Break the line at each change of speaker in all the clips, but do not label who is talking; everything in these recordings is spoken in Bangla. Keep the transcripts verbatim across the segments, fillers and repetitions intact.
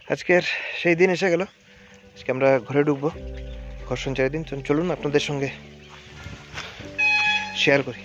আজকের সেই দিন এসে গেল। আজকে আমরা ঘরে ঢুকবো, ঘর সঞ্চয়ের দিন। চলুন আপনাদের সঙ্গে শেয়ার করি।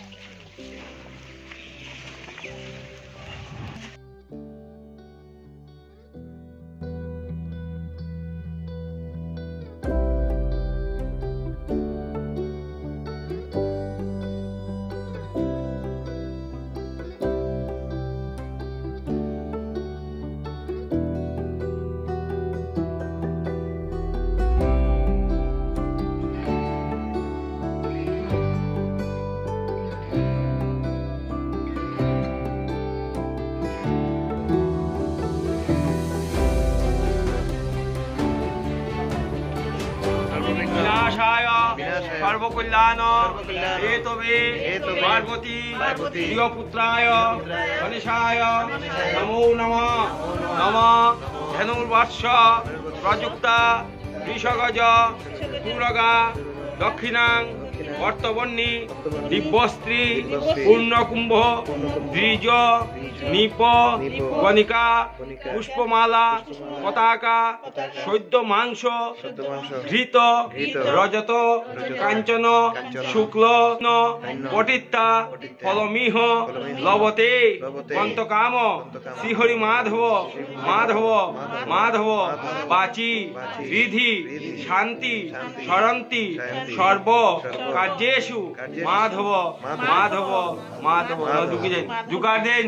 सर्वकल्याण हेतवे पार्वती प्रियपुत्राय गणेशाय नमो नमः। नमः धनुर्वर्ष प्रयुक्ता वृषगज तुरगा दक्षिणां वर्तवन्नी दिव्यस्त्री पूर्णकुंभ द्विज नीप कनिका पुष्पमाला पताका सद्य मांस घृत रजत कांचन शुक्ल पटिता फलमीह लवते पंतकाम श्रीहरि माधव माधव माधव बाची विधि शांति सरंती सर्व कार्येषु माधव माधव माधव झुकी जाए झुका दें।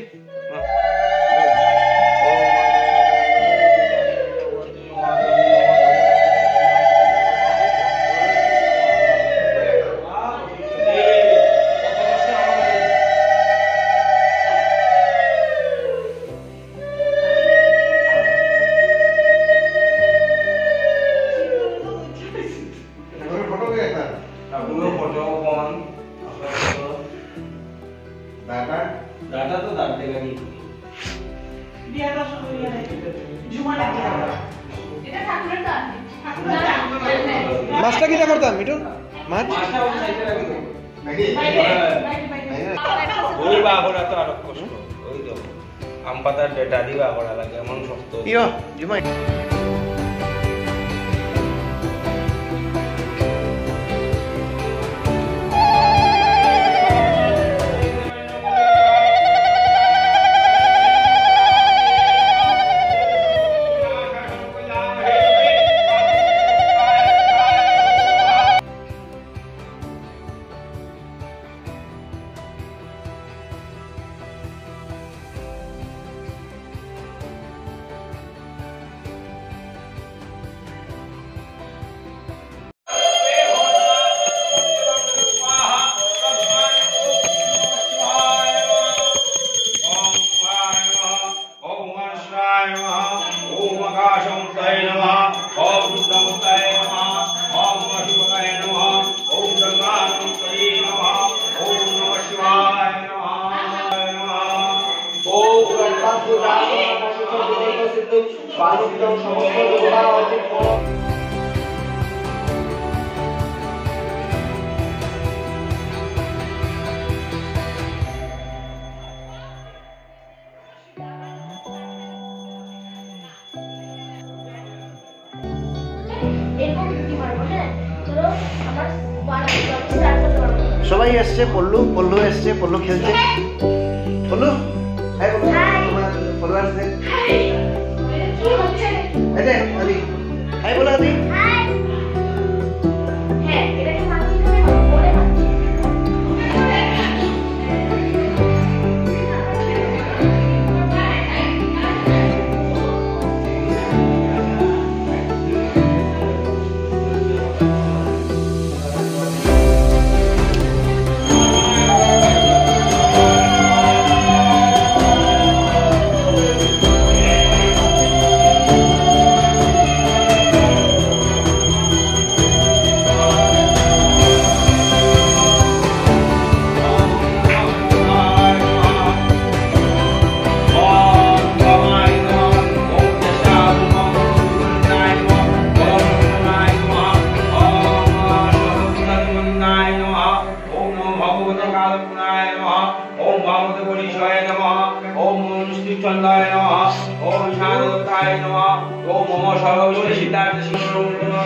डाटा तो डाल देगा नहीं दिया तो शुरू किया है जुमा लग गया এটা ঠাকুরের দান
মাছটা কি করতাম মিঠু মাছ
মাছটা ওই সাইডে রাখো নাকি
ওই বাগড়া তো আরো কষ্ট ওই তো আম পাতার ডেটা দিবা বাগড়া লাগে এমন শক্ত
ইয়ো জুমাই সবাই এসছে পল্লু পল্লু এসছে পল্লু খেলছে পল্লু হাই পল্লু তোমার পল্লু আসছে কি হচ্ছে এই যে আদি হাই বলো আদি হাই হ্যাঁ এটা কি মাছি খাবে বলে মাছি
ओम भागवते पुरीशाय नमः ओम श्रीचंदाय नमः ओम शांताय नमः ओम मम सर्व सिद्धार्थ सिद्धि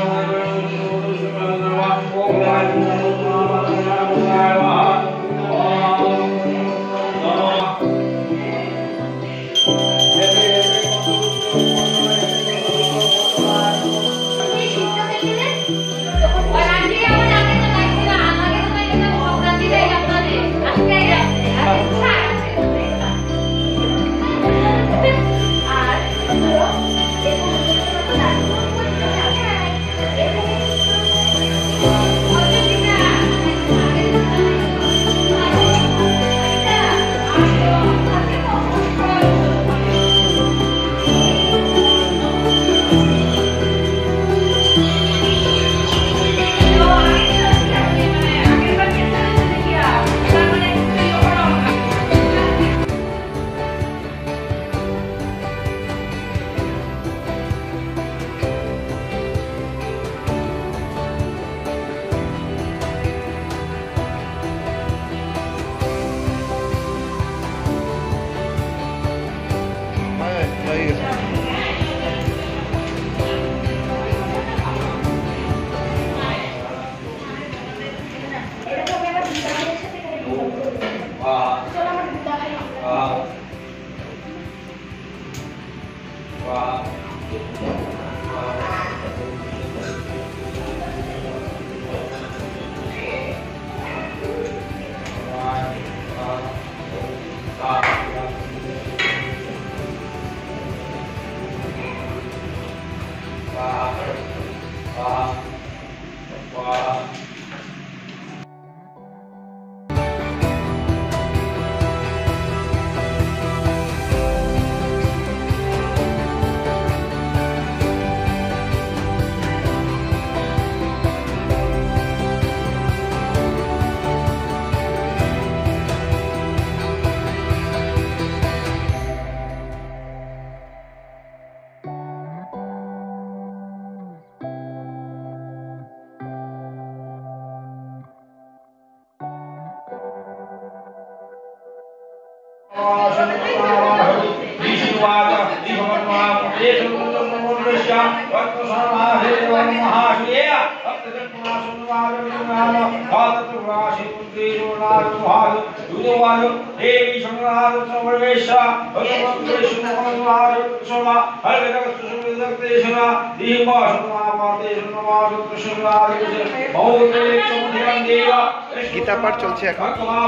गीता पाठ चलছে এখন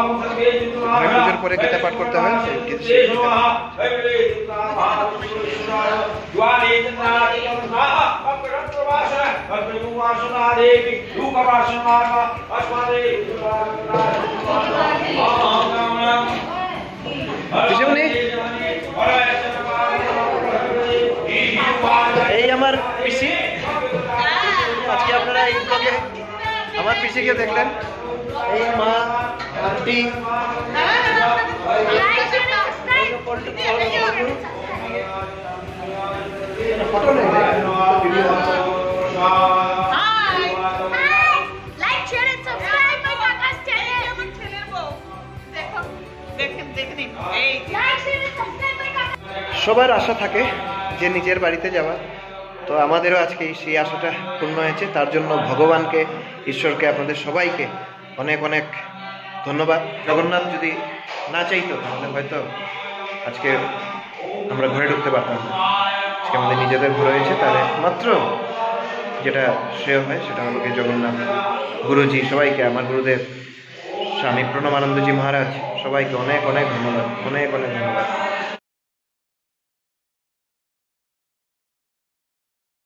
পুজোর পরে গীতা পাঠ করতে হয় এই আমার পিসি আজকে আপনারা এই ব্লগে আমার পিসিকে দেখলেন এই মা আন্টি ফটো নেই ভিডিও সবার আশা থাকে যে নিজের বাড়িতে যাওয়া, তো আমাদেরও আজকে সেই আশাটা পূর্ণ হয়েছে। তার জন্য ভগবানকে, ঈশ্বরকে, আপনাদের সবাইকে অনেক অনেক ধন্যবাদ। জগন্নাথ যদি না চাইতো তাহলে হয়তো আজকে আমরা ঘরে ঢুকতে পারতাম না। আজকে আমাদের নিজেদের ঘর হয়েছে, তাহলে মাত্র যেটা শ্রেয় হয় সেটা হলো কি জগন্নাথ গুরুজি, সবাইকে, আমার গুরুদেব স্বামী প্রণবানন্দজি মহারাজ, সবাইকে অনেক অনেক ধন্যবাদ, অনেক অনেক ধন্যবাদ।